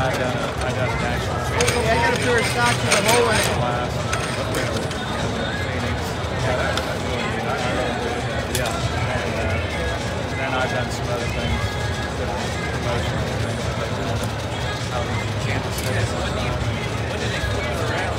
I've done a national championship. Yeah, I got a pair of socks with a hole in it. Class, Phoenix. Yeah, that's really neat. I really enjoyed that. Yeah. And then I've done some other things, different promotions and things. I've done out in Kansas City. When did they flip it around?